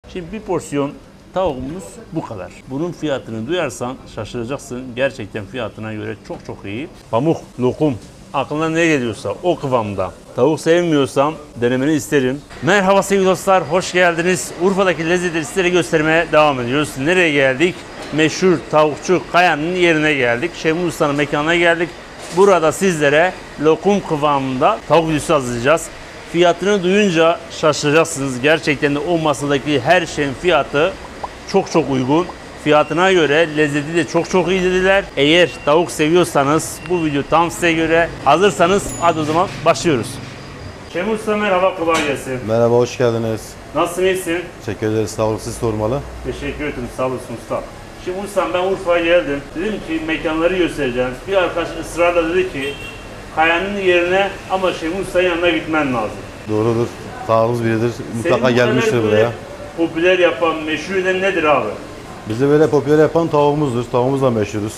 Şimdi bir porsiyon tavuğumuz bu kadar. Bunun fiyatını duyarsan şaşıracaksın. Gerçekten fiyatına göre çok çok iyi. Pamuk, lokum, aklına ne geliyorsa o kıvamda. Tavuk sevmiyorsan denemeni isterim. Merhaba sevgili dostlar, hoş geldiniz. Urfa'daki lezzetleri sizlere göstermeye devam ediyoruz. Nereye geldik? Meşhur tavukçu Kaya'nın yerine geldik. Şemuz Usta'nın mekanına geldik. Burada sizlere lokum kıvamında tavuk videosu hazırlayacağız. Fiyatını duyunca şaşıracaksınız. Gerçekten de o masadaki her şeyin fiyatı çok uygun. Fiyatına göre lezzeti de çok iyi dediler. Eğer tavuk seviyorsanız bu video tam size göre. Hazırsanız hadi o zaman başlıyoruz. Şemuz Usta merhaba, kolay gelsin. Merhaba, hoş geldiniz. Nasılsın, iyisin? Teşekkür ederiz, sağ olun, siz sormalı. Teşekkür ederim, sağ olasın usta. Şimdi ustam, ben Urfa'ya geldim. Dedim ki mekanları göstereceğim. Bir arkadaş ısrarla dedi ki Kaya'nın yerine ama Şemuz Usta'nın yanına gitmen lazım. Doğrudur, sağlığımız biridir. Mutlaka Senin gelmiştir böyle buraya. popüler yapan, meşhur eden nedir abi? Bizi böyle popüler yapan tavuğumuzdur. Tavuğumuzla meşhuruz.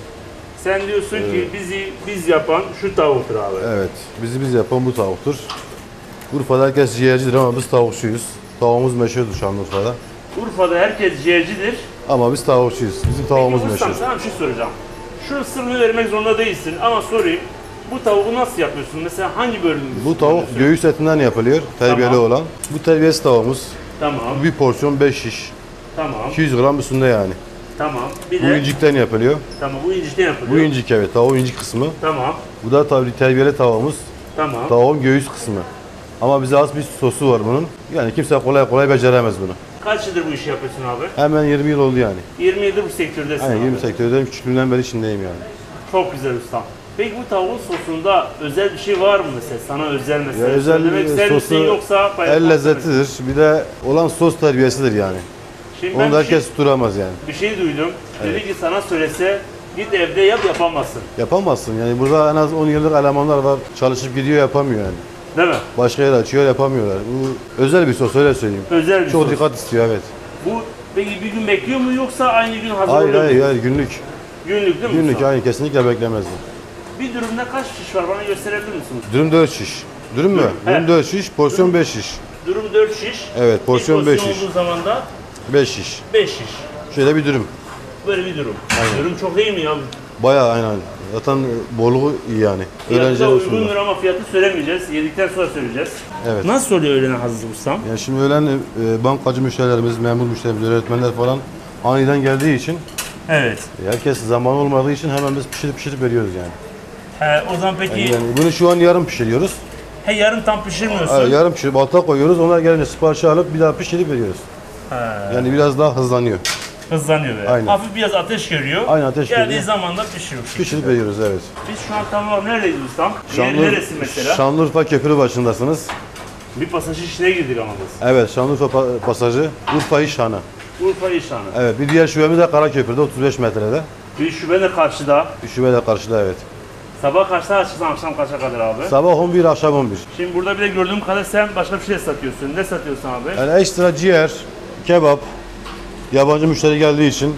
Sen diyorsun ki biz yapan şu tavuktur abi. Evet, biz yapan bu tavuktur. Urfa'da herkes ciğercidir ama biz tavukçuyuz. Tavuğumuz meşhurdur Şanlıurfa'da. Urfa'da herkes ciğercidir. Ama biz tavukçuyuz. Bizim tavuğumuz Peki ustam, meşhur. sana bir şey soracağım. Şu sırrını vermek zorunda değilsin ama sorayım. Bu tavuğu nasıl yapıyorsun? Mesela hangi bölümünü? Bu tavuk göğüs etinden yapılıyor, terbiyeli Tamam. olan. Bu terbiyesi tavuğumuz. Tamam, Bir porsiyon 5 şiş. tamam, 200 gram üstünde yani. tamam. Bir Bu de, incikten yapılıyor. tamam, bu incikten yapılıyor. Bu incik, evet, tavuğun incik kısmı. Tamam, Bu da tabii terbiyeli tavuğumuz. tamam. Tavuğun göğüs kısmı. Ama bize az bir sosu var bunun. Yani kimse kolay beceremez bunu. Kaç yıldır bu işi yapıyorsun abi? Hemen 20 yıl oldu yani. 20 yıldır bu sektördesin Aynen abi. 20 sektördeyim. Küçüklüğümden beri içindeyim yani. Çok güzel ustam. Peki bu tavuğun sosunda özel bir şey var mı mesela? Sana özel mesela? Ya özel Söylemek ister misin sosu yoksa el lezzetidir. Bir de olan sos terbiyesidir yani. Şimdi ben Onu da herkes tutturamaz yani. bir şey duydum. Dedi ki sana söylese git evde yap, yapamazsın. Yapamazsın yani. Burada en az 10 yıllık elemanlar var. Çalışıp gidiyor, yapamıyor yani. Değil mi? Başka yer açıyor, yapamıyorlar. Bu özel bir sos, öyle söyleyeyim. Özel bir Çok sos. dikkat istiyor, evet. Bu peki bir gün bekliyor mu yoksa aynı gün hazır Hayır oluyor mu? hayır, günlük. Günlük değil mi Günlük, usta? hayır, kesinlikle beklemezdim. Bir dürümde kaç şiş var, bana gösterebilir misiniz? Dürüm 4 şiş. Dürüm mü? He. Dürüm 4 şiş, porsiyon 5 şiş. Dürüm 4 şiş. Evet, porsiyon bir 5 porsiyon şiş. olduğu zaman da 5 şiş. 5 şiş. Şöyle bir dürüm. Böyle bir dürüm. Aynen. Dürüm çok iyi mi ya? Bayağı aynen. Zaten bolluğu iyi yani. Fiyatı da Öğrenciler uygundur usulü. ama fiyatı söylemeyeceğiz. Yedikten sonra söyleyeceğiz. Evet. Nasıl oluyor öğlene hazır ustam? Yani şimdi öğlen bankacı müşterilerimiz, memur müşterilerimiz, öğretmenler falan aniden geldiği için Evet. herkes zaman olmadığı için hemen biz pişirip veriyoruz yani. O zaman peki Yani bunu şu an yarım pişiriyoruz. yarım tam pişirmiyorsun. Yarım pişirip alta koyuyoruz. Onlar gelince siparişi alıp bir daha pişirip veriyoruz. Yani biraz daha hızlanıyor. Hızlanıyor böyle. Aynen. Hafif biraz ateş görüyor. Aynen, ateş Geldiği görüyor. zaman da pişiyor. Pişirip veriyoruz, evet. Biz şu an tam olarak neredeyiz ustam? Neresi mesela? Şanlıurfa Köprü başındasınız. Bir pasaj içine girdik ama biz. Evet, Şanlıurfa pasajı, Urfa İşhanı. Urfa İşhanı. Evet, bir diğer şubemiz de Karaköprü'de 35 metrede. Bir şube de karşıda. Bir şube de karşıda, evet. Sabah kaçta açıksan akşam kaça kadar abi? Sabah 11, akşam 11. Şimdi burada bir de gördüğüm kadar sen başka bir şey satıyorsun. Ne satıyorsun abi? Yani ekstra ciğer, kebap, yabancı müşteri geldiği için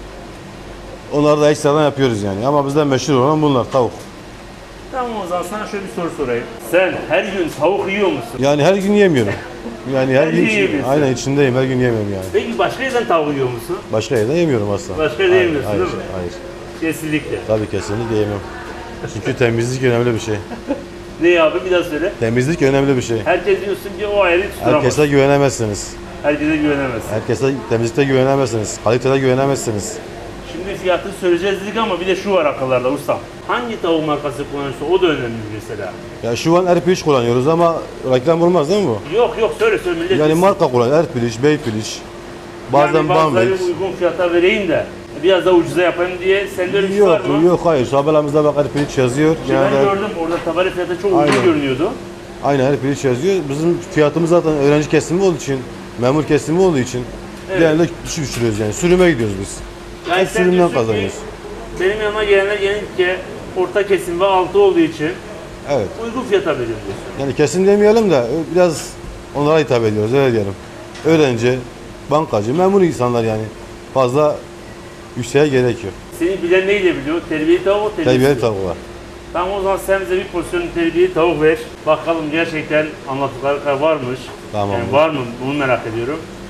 onları da ekstradan yapıyoruz yani. Ama bizden meşhur olan bunlar, tavuk. Tamam, o zaman sana şöyle bir soru sorayım. Sen her gün tavuk yiyor musun? Yani her gün yemiyorum. Yani her Her gün gün yemiyorsun. aynen içindeyim, her gün yemiyorum yani. Peki başka yerden tavuk yiyor musun? Başka yerde yemiyorum asla. Başka yerde Hayır, yemiyorsun hayır, değil mi? Hayır. Kesinlikle. Tabii kesinlikle yemem. Çünkü temizlik önemli bir şey. Ne abi, bir daha söyle. Temizlik önemli bir şey. Herkes diyorsun ki o ayrı tuturamaz. Herkese güvenemezsiniz. Herkese güvenemezsin. Herkese temizlikte güvenemezsiniz. Kalitede güvenemezsiniz. Şimdi fiyatını söyleyeceğiz dedik ama bir de şu var akıllarda ustam. Hangi tavuk markası kullanıyorsa o da önemli mesela. Ya şu an Erpiliç kullanıyoruz ama reklam olmaz değil mi bu? Yok söyle millet. Yani bilsin. marka kullan, Erpiliç, Beypiliç, bazen yani bazıları Bambex. uygun fiyata vereyim de biraz daha ucuza yapayım diye, sende öyle bir şey var Yok, mı? yok, hayır. Tabelamızda bak Erpiliç yazıyor. Ben Yani gördüm orada tabela fiyatı çok uygun Aynen. görünüyordu. aynen Erpiliç yazıyor. Bizim fiyatımız zaten öğrenci kesimi olduğu için, memur kesimi olduğu için genelde düşürüyoruz yani. Sürüme gidiyoruz biz. Yani Hep sen sürümden diyorsun ki, kazanıyoruz. benim yanıma gelenler genellikle orta kesim ve altı olduğu için Evet. uygun fiyata veriyorum diyorsun. Yani kesin demeyelim de biraz onlara hitap ediyoruz, öyle diyelim. Öğrenci, bankacı, memur insanlar yani. Fazla yükseğe gerek yok. Seni bilen neyle biliyor? Terbiyeli tavuk, Terbiyeli tavuğu var. Tamam, o zaman sen bize bir porsiyon terbiyeli tavuk ver. Bakalım gerçekten anlattıkları kadar varmış. Tamam. Yani var mı? Bunu merak ediyorum.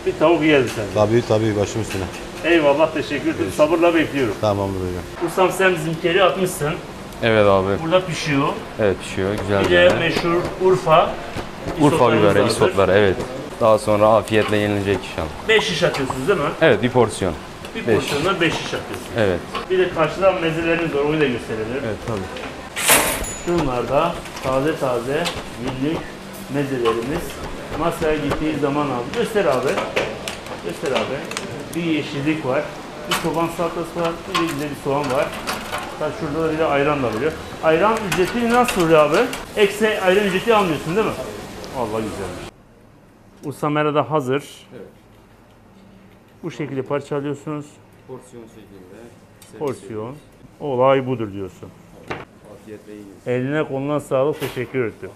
bir tavuk yiyelim sen. Tabii başım üstüne. Eyvallah, teşekkür ederim. Sabırla bekliyorum. Tamamdır hocam. Ustam sen bizimkileri atmışsın. Evet abi. Burada pişiyor. Evet pişiyor. Güzel Bir bir de yemek. meşhur Urfa. Urfa isotlarımız biberi, hazır. isotlar evet. Daha sonra afiyetle yenilecek inşallah. 5 şiş atıyorsunuz değil mi? Evet bir porsiyon. Bir Beş. porsiyondan 5 şiş atıyorsunuz. Evet. Bir de karşıdan mezelerimiz var, onu da gösterelim. Evet tabii. Şunlar da taze günlük mezelerimiz. Masaya gittiği zaman abi. Göster abi. Göster abi. Bir yeşillik var. Bir çoban salatası var. Bir de güzel bir soğan var. Tabii şurada da bir de ayran da oluyor. Ayran ücreti nasıl oluyor abi? Eksi ayran ücreti almıyorsun değil mi? Vallahi güzelmiş. Usamera da hazır. Evet. Bu şekilde parçalıyorsunuz. Porsiyon şeklinde. Porsiyon. Olay budur diyorsun. Afiyetle yiyoruz. Eline koluna sağlık, teşekkür ettim.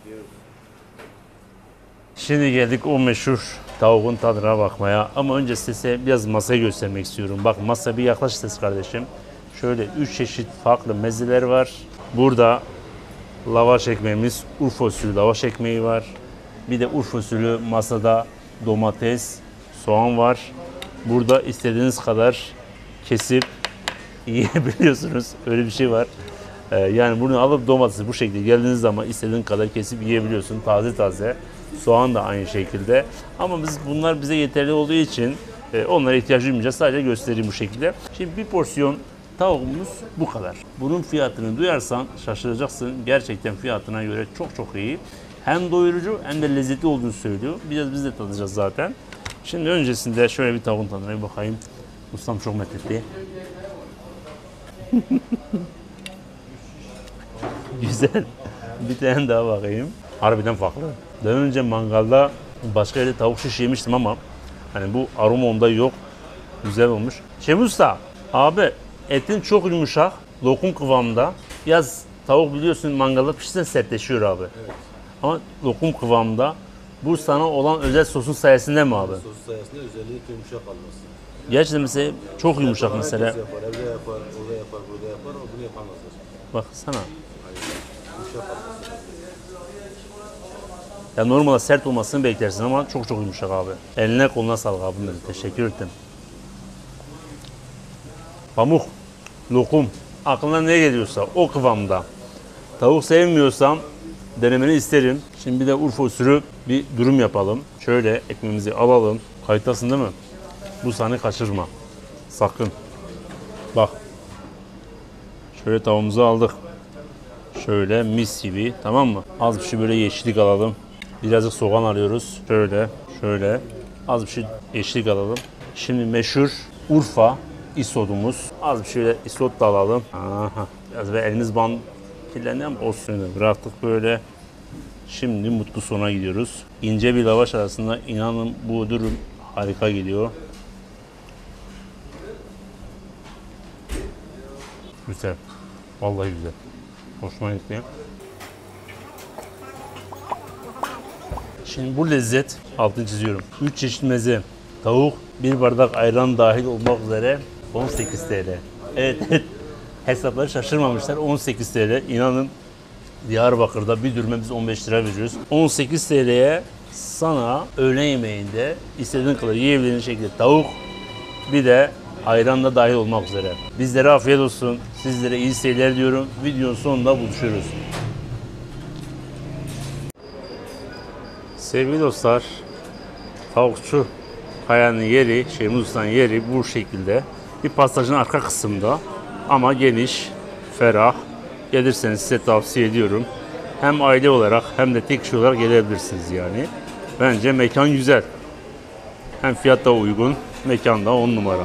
Şimdi geldik o meşhur tavuğun tadına bakmaya. Ama önce size biraz masayı göstermek istiyorum. Bak masa bir yaklaş ses kardeşim. Şöyle 3 çeşit farklı mezeler var. Burada lavaş ekmeğimiz, Urfa usulü lavaş ekmeği var. Bir de Urfa usulü masada domates, soğan var. Burada istediğiniz kadar kesip yiyebiliyorsunuz. Öyle bir şey var. Yani bunu alıp domatesi bu şekilde geldiğiniz zaman istediğin kadar kesip yiyebiliyorsun. Taze. Soğan da aynı şekilde. Ama bunlar bize yeterli olduğu için onlara ihtiyaç duymayacağız. Sadece göstereyim bu şekilde. Şimdi bir porsiyon tavuğumuz bu kadar. Bunun fiyatını duyarsan şaşıracaksın. Gerçekten fiyatına göre çok iyi. Hem doyurucu hem de lezzetli olduğunu söylüyor. Biraz biz de tadacağız zaten. Şimdi öncesinde şöyle bir tavuğun tadına bir bakayım. Ustam çok methetti. Güzel. Bir tane daha bakayım. Harbiden farklı. Daha önce mangalda başka yerde tavuk şiş yemiştim ama hani bu aroma onda yok. Güzel olmuş. Şemuz Usta, abi etin çok yumuşak, lokum kıvamında. Yaz tavuk biliyorsun mangalda pişirsen sertleşiyor abi. Evet. Ama lokum kıvamında. Bu sana olan özel sosun sayesinde mi abi? Sos sayesinde özellikle yumuşak kalması. Gerçekten mesela çok yumuşak mesela. Herkes yapar, evde yapar, orada yapar, burada yapar, o bunu yapamazlar. Bak sana. Yumuşak kalması. Ya normalde sert olmasını beklersin ama çok yumuşak abi. Eline koluna sağlık abim dedi. Teşekkür ettim. Pamuk, lokum, aklına ne geliyorsa o kıvamda. Tavuk sevmiyorsan denemeni isterim. Şimdi bir de Urfa usulü bir durum yapalım. Şöyle ekmeğimizi alalım. Kayıttasın değil mi? Bu sahne kaçırma. Sakın. Bak. Şöyle tavuğumuzu aldık. Şöyle mis gibi, tamam mı? Az bir şey böyle yeşillik alalım. Birazcık soğan alıyoruz. Şöyle. Az bir şey yeşillik alalım. Şimdi meşhur Urfa isodumuz. Az bir şöyle isot da alalım. Aha. Biraz ve elimiz kirlendi ama olsun. Bıraktık böyle. Şimdi mutlu sona gidiyoruz. İnce bir lavaş arasında inanın bu durum harika geliyor. Güzel. Vallahi güzel. Hoşuma gitti. Şimdi bu lezzet, altını çiziyorum. 3 çeşit meze, tavuk, bir bardak ayran dahil olmak üzere 18 TL. Evet. Hesapları şaşırmamışlar. 18 TL. İnanın Diyarbakır'da bir dürüme biz 15 lira veriyoruz. 18 TL'ye sana öğlen yemeğinde istediğin kadar yiyebildiğin şekilde tavuk, bir de ayran da dahil olmak üzere. Bizlere afiyet olsun. Sizlere iyi seyirler diyorum. Videonun sonunda buluşuyoruz. Sevgili dostlar, tavukçu Kaya'nın yeri, Şemuz Usta'nın yeri bu şekilde. Bir pastajın arka kısmında ama geniş, ferah. Gelirseniz size tavsiye ediyorum. Hem aile olarak hem de tek kişi olarak gelebilirsiniz yani. Bence mekan güzel. Hem fiyat da uygun, mekan da 10 numara.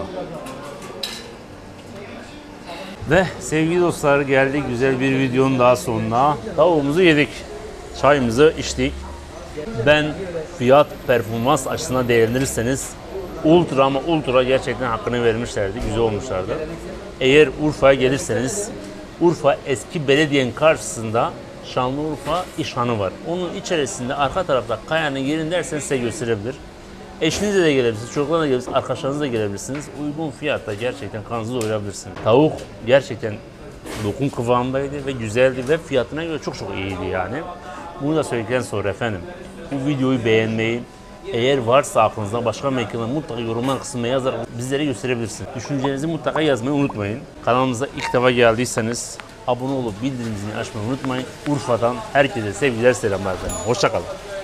Ve sevgili dostlar, geldik güzel bir videonun daha sonuna. Tavuğumuzu yedik, çayımızı içtik. Ben fiyat performans açısından değerlendirirseniz ultra gerçekten hakkını vermişlerdi, güzel olmuşlardı. Eğer Urfa'ya gelirseniz, Urfa eski belediyenin karşısında Şanlıurfa İşhanı var. Onun içerisinde arka tarafta Kaya'nın yerini derseniz size gösterebilir. Eşinizle de gelebilirsiniz, çocuklarla da gelebilirsiniz, arkadaşlarınızla da gelebilirsiniz. Uygun fiyatta gerçekten karnınızı doyurabilirsiniz. Tavuk gerçekten lokum kıvamındaydı ve güzeldi ve fiyatına göre çok iyiydi yani. Bunu da söyledikten sonra efendim bu videoyu beğenmeyi, Eğer varsa aklınızda başka mekanlar mutlaka yorumlar kısmına yazarak bizlere gösterebilirsiniz. Düşüncelerinizi mutlaka yazmayı unutmayın. Kanalımıza ilk defa geldiyseniz abone olup bildirim zilini açmayı unutmayın. Urfa'dan herkese sevgiler, selamlar efendim. Hoşça kalın.